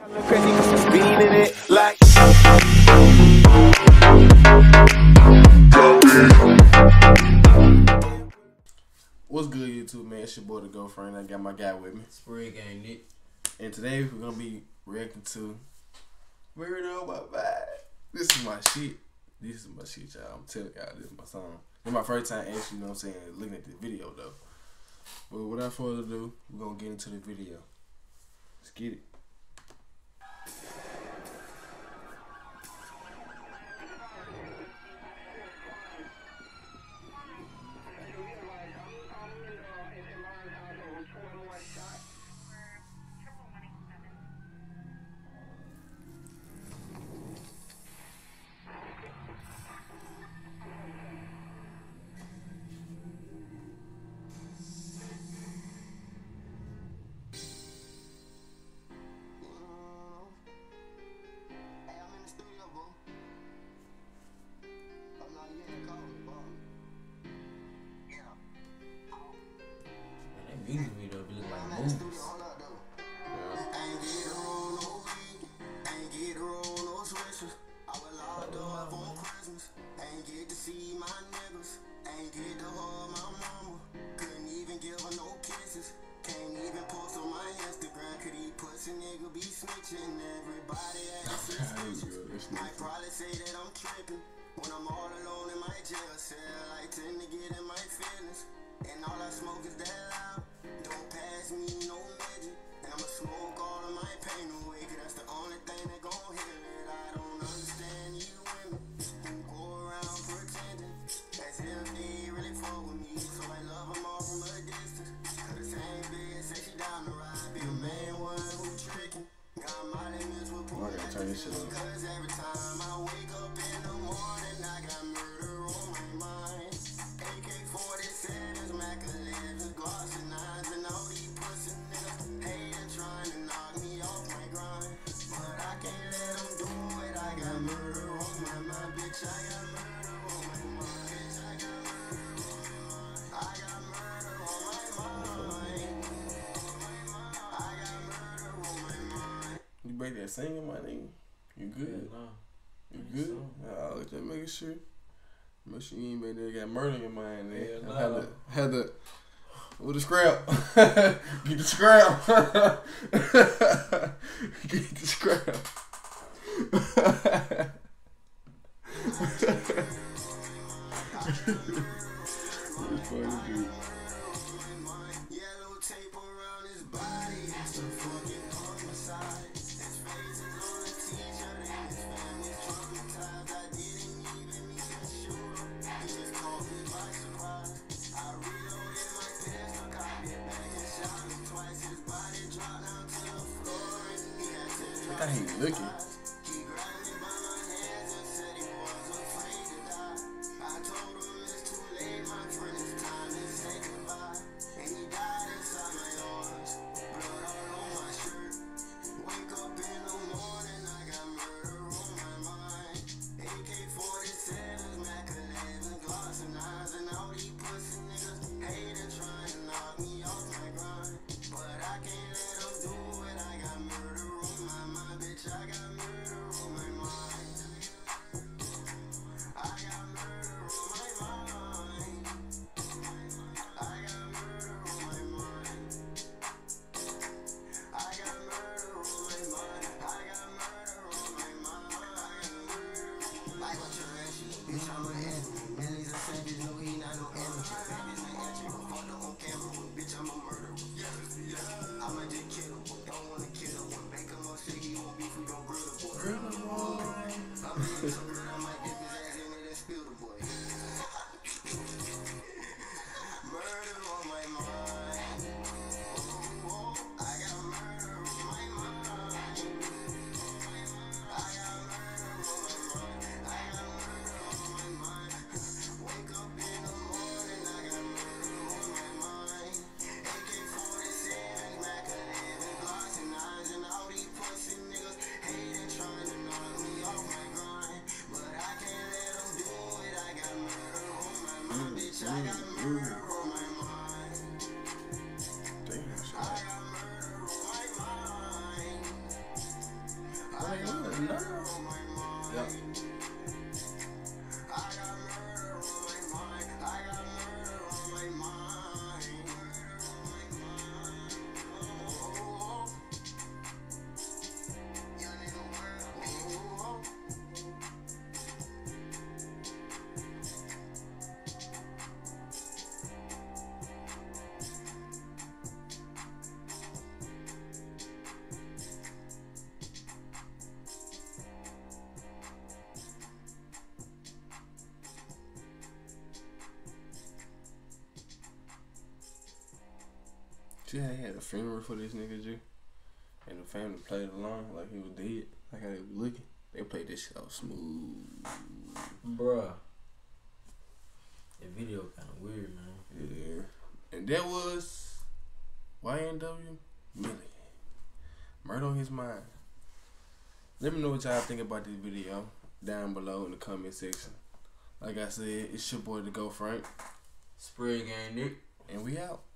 What's good, YouTube, man? It's your boy, the Girlfriend. I got my guy with me. Sprig ain't Nick. And today we're gonna be reacting to Murder on My Mind. This is my shit. This is my shit, y'all. I'm telling y'all, this is my song. It's my first time actually, you know what I'm saying, looking at the video though. But without further ado, we're gonna get into the video. Let's get it. Music video be looking like movies. Ain't get to see my niggas, ain't get to hug my mama, couldn't even give her no kisses, can't even post on my Instagram, could he pussy nigga be snitching, everybody acts suspicious, might probably say that I'm tripping, when I'm all alone in my jail cell, I tend to get in my feelings, and all I smoke is that loud, don't pass me no midget, I'ma smoke all of my pain away, cause that's the only thing that gon' heal it, I don't understand you women. As if they really fuck with me, so I love them all from a distance. Cause the same bitch say she down the ride, be a man one who tricking. Got my limits with poor cause every time I wake up in the morning, I got murder on my mind. AK-47s, Mac 11s, Glocks and 9s, and all these pussy niggas hating, trying to knock me off my grind. But I can't let them do it, I got murder on my mind, bitch, I got murder. You break that singing, my nigga? You good? No. You good? I'll just making sure. Make sure you ain't made that got murder in your mind, man. Yeah, Had the with the scrap. Get the scrap. Get the scrap. It's funny, dude. Yellow tape around his body, it's a fucking homicide. His face is on a t-shirt and his family's traumatized. I didn't even mean to shoot him, he just caught me by surprise. I reloaded my pistol, cocked it back and shot him twice. His body dropped down to the floor and he had to Look how he's looking. He grabbed me by my hands and said he was afraid to die. I told him it's too late, my friend, it's time to say goodbye. And he died inside my arms, blood all on my shirt. Wake up in the morning, I got murder on my mind. AK-47s, Mac 11s, Glocks and 9s, and all these pussy niggas hating, trying to knock me off my grind. But I can't let them do it, I got murder on my mind, bitch, I got murder on my mind. I got murder on my mind. I got murder on my mind. I got murder on my mind. I got murder on my mind. Like what you ready, bitch, I'm an enemy. Millions of savage, no, he not no enemy. Savage ain't at you, but fuck up on camera. Bitch, I'm a murderer. I'ma just kill him. Don't wanna kill him. Make him up, shit, he won't beef, we gon' grill the boy. I'm being so good, I might dip his ass in it and spill the boy. Murder on my mind. I got murder on my mind. I got murder on my mind. I got murder on my mind. Wake up in the morning, I got know. Yep. See how he had a funeral for this nigga, G? And the family played along like he was dead. Like how they was looking. They played this shit out smooth. Bruh. The video kind of weird, man. Yeah. And that was YNW Million. Murder on His Mind. Let me know what y'all think about this video down below in the comment section. Like I said, it's your boy, The Go Frank. Spread Gang Nick. And we out.